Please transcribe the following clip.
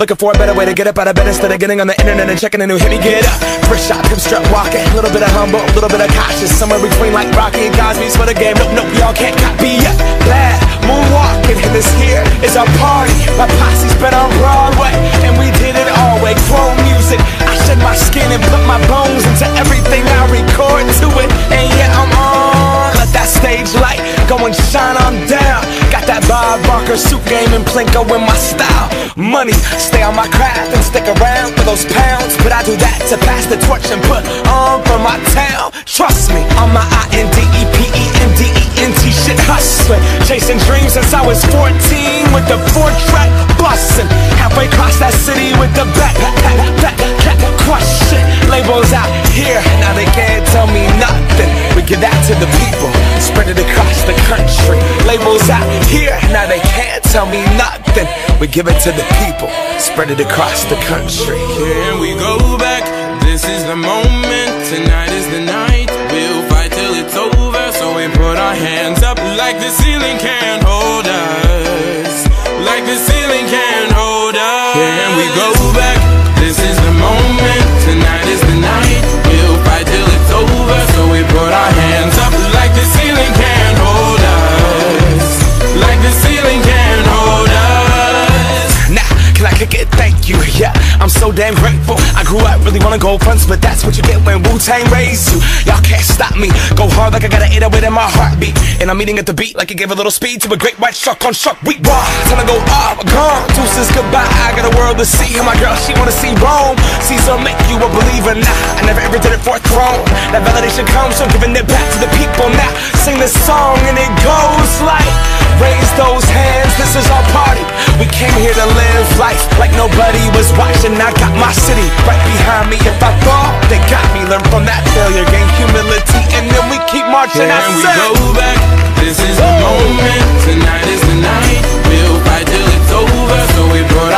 Looking for a better way to get up out of bed instead of getting on the internet and checking a new hit. Me get up, first shot, hip strut walking. A little bit of humble, a little bit of cautious. Somewhere between like Rocky and Cosby's for the game. Nope, nope, y'all can't copy yet. Glad moonwalking, and this here is our party. My posse's been on Broadway, and we did it all way. Grown music, I shed my skin and put my bones into everything I record to it. And yeah, I'm on. Let that stage light go and shine on down. Got that Bob Barker suit game and Plinko in my style. Money, stay on my craft and stick around for those pounds. But I do that to pass the torch and put on for my town. Trust me, on my INDEPENDENT shit hustling. Chasing dreams since I was 14 with the 4-track bustin'. Halfway across that city with the back crush shit. Labels out here, now they can't tell me nothing. We give that to the people, spread it across the country. Labels out here, now they can't tell me nothing. We give it to the people, spread it across the country. Can we go back? This is the moment, tonight is the night. We'll fight till it's over, so we put our hands up like the ceiling can't hold us. Like the ceiling can't hold us. Can we go back? This is the moment, tonight is the night. We'll fight till it's over, so we put our hands up like the ceiling can't hold us. Like the ceiling can't hold us. Now, can I kick it? Thank you, yeah, I'm so damn grateful. I grew up really wanna go fronts, but that's what you get when Wu-Tang raised you. Y'all can't stop me, go hard like I got an 808 in my heartbeat. And I'm eating at the beat like it gave a little speed to a great white shark on shark week. Raw, time to go off, gone, deuces goodbye. I got a world to see, and my girl, she wanna see Rome. Caesar make you a believer, nah, I never ever did it for a throne. That validation comes from giving it back to the people. Now, sing this song and it goes like, raise those hands, this is our party. We came here to live life like nobody was watching. I got my city right behind me. If I fall, they got me. Learn from that failure, gain humility, and then we keep marching. Can we go back? This is the moment, tonight is the night. We'll fight till it's over, so we put